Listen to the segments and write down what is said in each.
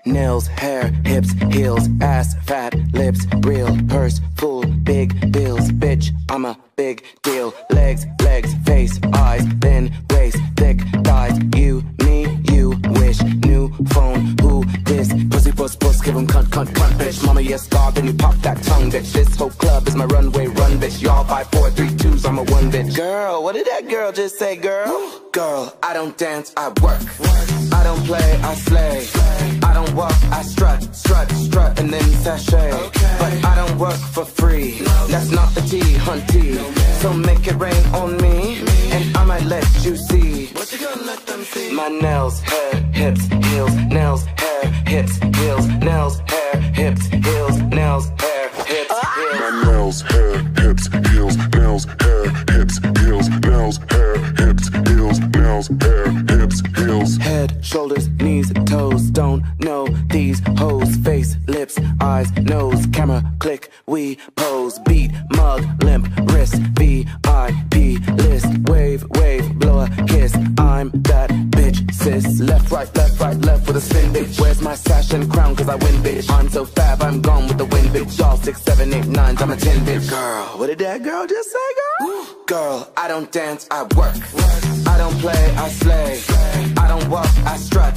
nails, hair, hips, heels, ass, fat, lips, real, purse, full, big bills, bitch, I'm a big deal. Legs, face, eyes, thin waist, thick thighs, you, me, you, wish, new phone, who, this, pussy, puss, give 'em cunt, bitch. Mama, yes, God, then you pop that tongue, bitch. This whole club is my runway, run, bitch. Y'all 5, 4, 3, 2s, I'm a one, bitch. Girl, what did that girl just say, girl? Girl, I don't dance, I work. I don't play, I slay. I don't walk, I strut, and then sashay. But I don't work for free. That's not the T, hunty. So make it rain on me, and I might let you see. What you gonna let them see? My nails, hair, hips, heels, nails, hair, hips, heels, nails, hair, hips, heels, nails, hair, hips, heels. My nails, hair, hips, heels, nails, hair, hips, heels, nails, hair, hips, heels, nails, hair, hips, heels. Head, shoulders, knees, toes, don't know these hoes. Face, lips, eyes, nose, camera, click, we pose. Beat, mug, limp, wrist, VIP list. Wave, blow a kiss. I'm that bitch, sis. Left, right, left with a spin, bitch. Where's my sash and crown? Cause I win, bitch. I'm so fab, I'm gone with the wind, bitch. Y'all 6, 7, 8, 9s, I'm a 10, bitch. Girl, what did that girl just say, girl? Girl, I don't dance, I work. I don't play, I slay. I don't walk, I strut,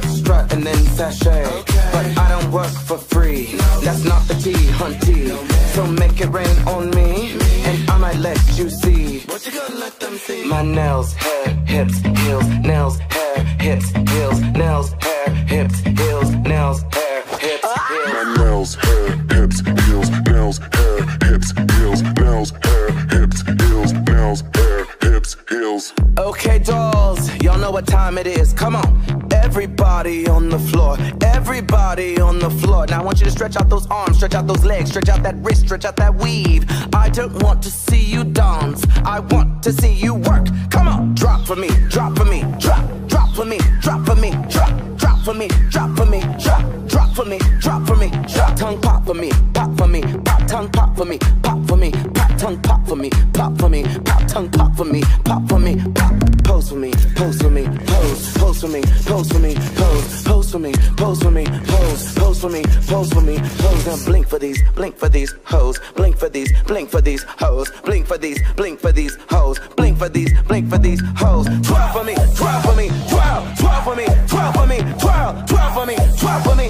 and then sashay. But I don't work for free. That's not the T, hunty. So make it rain on me, and I might let you see. What you gonna let them see? My nails, hair, hips, heels, nails, hair, hips, heels, nails, hair, hips, heels, nails, hair, hips, heels. My nails, hair, hips, heels, nails, hair, hips, heels, nails, hair, hips, heels, nails, hair, hips, heels. Okay, dolls, y'all know what time it is. Come on, everybody on the floor, everybody on the floor. Now I want you to stretch out those arms, stretch out those legs, stretch out that wrist, stretch out that weave. I don't want to see you dance, I want to see you work. Come on, drop for me, drop for me, drop for me, drop for me, drop for me, drop for me, drop for me, drop for me, drop. Tongue pop for me, pop for me, pop tongue pop for me, pop for me, pop tongue pop for me, pop for me, pop tongue pop for me, pop for me, pop. Pose for me, pose for me, pose for me, pose for me, pose for me, pose for me, pose for me, pose for me, pose. Now blink for these hoes, blink for these hoes, blink for these hoes, blink for these hoes. 12 for me, 12 for me, 12 for me, 12 for me, 12 for me, 12 for me,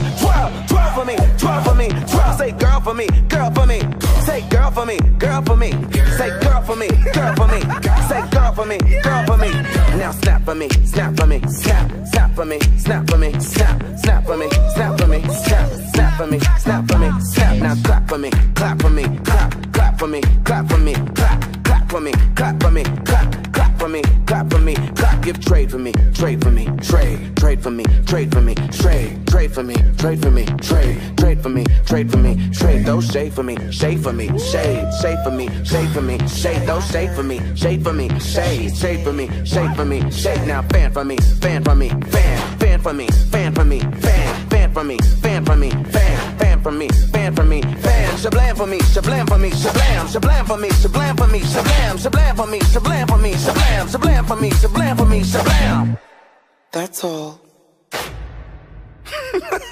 12 for me, 12 for me, 12. Say girl for me, girl for me. Say girl for me, girl for me. Say girl for me, girl for me. Say girl for me, girl for me. Now snap for me, snap for me, snap for me, snap for me, snap for me, snap for me, snap for me, snap for me, snap. Now clap for me, clap for me, clap for me, clap for me, clap for me, clap for me, clap for me, clap for me, clap. Give trade for me, trade for me, trade for me, trade for me, trade for me, trade for me, trade for me, trade for me, trade. Those shade for me, shade for me, shade for me, shade for me, shade. Those shade for me, shade for me, shade for me, shade for me, shade. Now fan for me, fan for me, fan for me, fan for me, fan for me, fan for me, fan for me, fan for me, fan. Shablam for me, shablam for me, shablam, shablam for me, shablam for me, shablam, shablam for me, shablam for me, shablam, shablam for me, shablam for me, shablam. That's all.